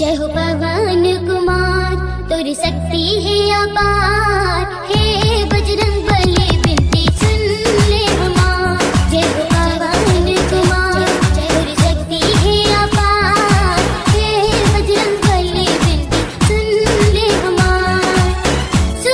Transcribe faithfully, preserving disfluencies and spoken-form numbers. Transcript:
जय हो पवन कुमार, तुर शक्ति है अपार।